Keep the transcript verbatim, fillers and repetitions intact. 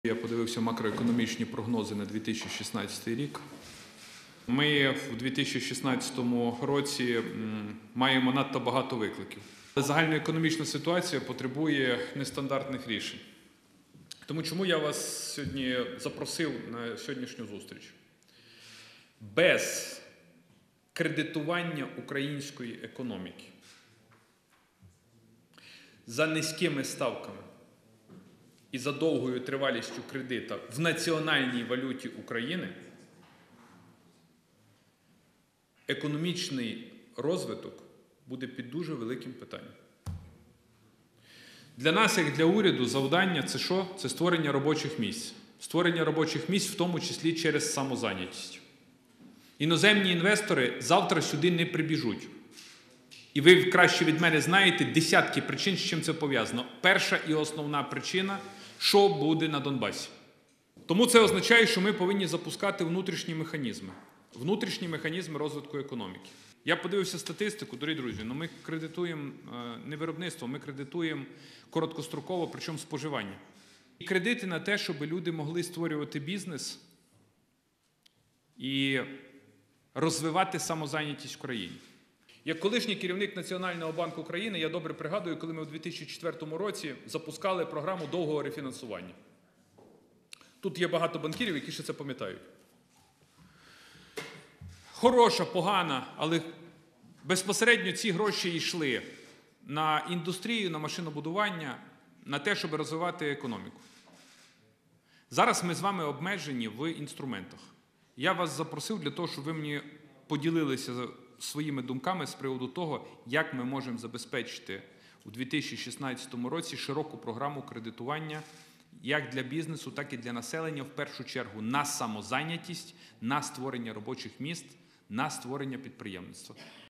Я подивився макроекономічні прогнози на дві тисячі шістнадцятий рік. Ми в дві тисячі шістнадцятому році маємо надто багато викликів. Загальноекономічна ситуація потребує нестандартних рішень. Тому чому я вас сьогодні запросив на сьогоднішню зустріч? Без кредитування української економіки за низькими ставками і за довгою тривалістю кредита в національній валюті України економічний розвиток буде під дуже великим питанням. Для нас, як для уряду, завдання – це що? Це створення робочих місць. Створення робочих місць, в тому числі через самозайнятість. Іноземні інвестори завтра сюди не прибіжуть. І ви краще від мене знаєте десятки причин, з чим це пов'язано. Перша і основна причина – що буде на Донбасі. Тому це означає, що ми повинні запускати внутрішні механізми. Внутрішні механізми розвитку економіки. Я подивився статистику, дорогі друзі, ну ми кредитуємо не виробництво, ми кредитуємо короткостроково, причому споживання. І кредити на те, щоб люди могли створювати бізнес і розвивати самозайнятість в країні. Як колишній керівник Національного банку України, я добре пригадую, коли ми у дві тисячі четвертому році запускали програму довгого рефінансування. Тут є багато банкірів, які ще це пам'ятають. Хороша, погана, але безпосередньо ці гроші йшли на індустрію, на машинобудування, на те, щоб розвивати економіку. Зараз ми з вами обмежені в інструментах. Я вас запросив для того, щоб ви мені поділилися своїми думками з приводу того, як ми можемо забезпечити у дві тисячі шістнадцятому році широку програму кредитування як для бізнесу, так і для населення, в першу чергу на самозайнятість, на створення робочих місць, на створення підприємництва.